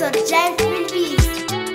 جاي في البيت.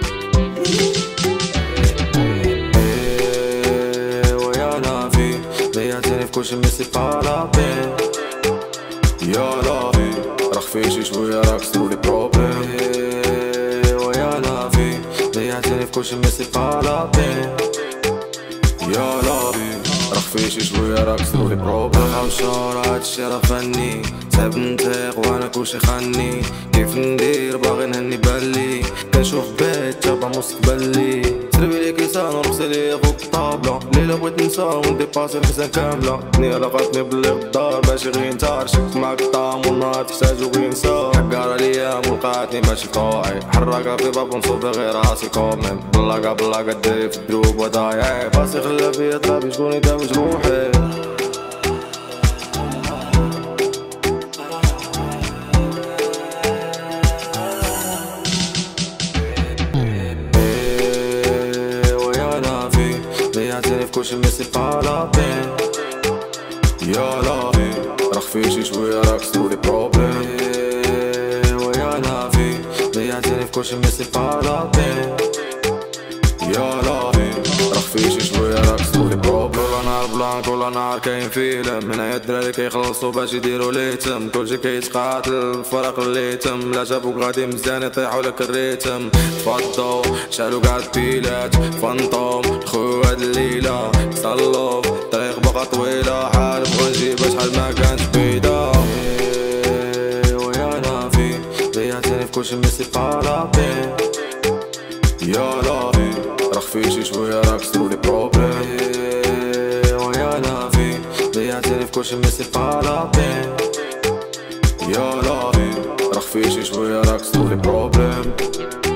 ويا لافي ضيعتني في كلشي مي سي با لا بين. يا لافي راك فيشي شوية راك سولي بروبليم. ويا لافي ضيعتني في كلشي مي سي با لا بين. يا لافي راك فيشي شوية راك سولي بروبليم. خمسة هادشي راه فني صعيب نطيق وانا كلشي خاني. كيف ندير باغي نهني بالي كنشوف بيت تابع مستقبلي. سربي لي كيسان ورقصي لي فوق الطابلة. ليلة بغيت ننسى ونديباسي الحزن كاملة. الدنيا لقاتني باللي غدار ماشي غير نتار. شفت معاك الطعم والنهار تحتاجو غير نسى. حكار الايام ولقاتني ماشي طوعي. حراقة في باب ونصوب غير راسي كومين. بلاقة ديري في الدروب وضايعي. باسي خلا فيا طلابي شكون يداوي جروحي. ضيعتني في كلشي مي سي با لا بين. يا لافي راك فيشي شوية راك سولي بروبليم. ويا لافي ضيعتني في كلشي مي سي با لا بين. يا لافي راك فيشي شوية راك سولي بروبليم. كل نهار بلان كل نهار كاين فيلم. من هيا الدراري كيخلصو باش يديرو ليتم. كلشي كيتقاتل الفرق اللي تم. لا جابوك غادي مزيان يطيحو لك الريتم. تفضو شالو قاع البيلات فانطوم خويا هاد الليلة. صلوب طريق بقا طويلة. حالف غنجيب شحال ما كانت بعيدة. ويا لافي ضيعتني في كلشي مي سي با لا بين. يا لافي راك فيشي شوية راك سولي بروبليم. ويا لافي ضيعتني في كلشي مي سي با لا بين. يا لافي راك فيشي شوية راك سولي بروبليم.